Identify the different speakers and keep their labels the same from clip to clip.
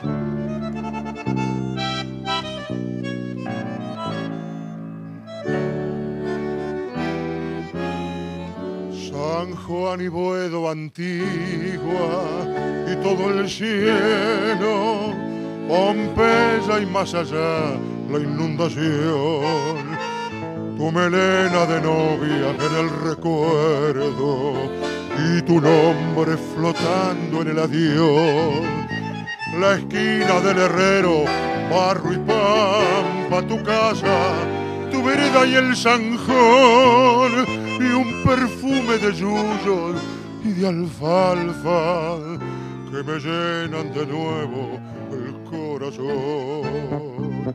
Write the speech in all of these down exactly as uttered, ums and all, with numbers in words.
Speaker 1: San Juan y Boedo, Antigua y todo el cielo, Pompeya y más allá la inundación, tu melena de novia en el recuerdo y tu nombre flotando en el adiós, la esquina del herrero, barro y pampa, tu casa, tu vereda y el zanjón, y un perfume de yuyos y de alfalfa que me llenan de nuevo el corazón.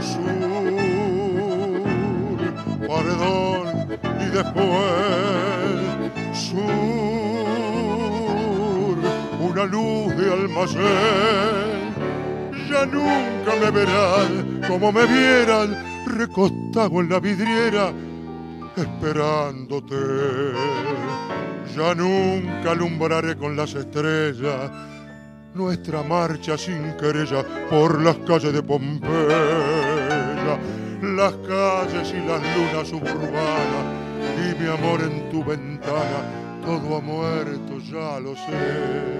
Speaker 1: Sur, paredón y después sur, una luz de almacén. Ya nunca me verás como me vieras recostado en la vidriera esperándote. Ya nunca alumbraré con las estrellas nuestra marcha sin querella por las calles de Pompeya, las calles y las lunas suburbanas, y mi amor en tu ventana, todo ha muerto, ya lo sé.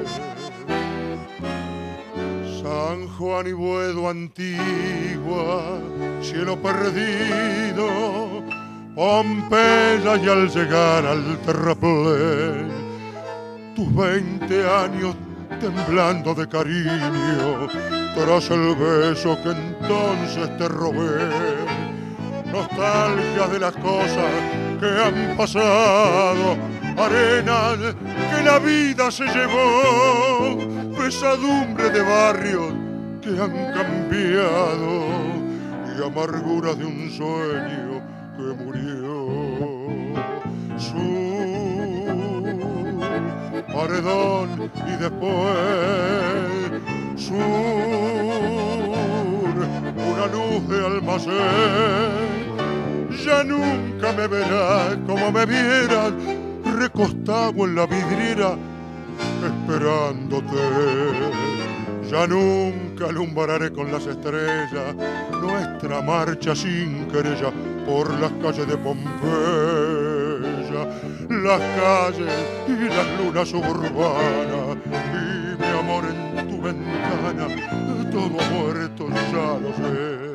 Speaker 1: San Juan y Boedo, Antigua, cielo perdido, Pompeya, y al llegar al terraplén, tus veinte años temblando de cariño, tras el beso que entonces te robé, nostalgia de las cosas que han pasado, arenas que la vida se llevó, pesadumbre de barrios que han cambiado y amargura de un sueño que murió. Sur, paredón y después sur, una luz de almacén. Ya nunca me verás como me vieras recostado en la vidriera esperándote. Ya nunca alumbraré con las estrellas nuestra marcha sin querella por las calles de Pompeya, las calles y las lunas suburbanas, y mi amor en tu ventana, todo ha muerto, ya lo sé.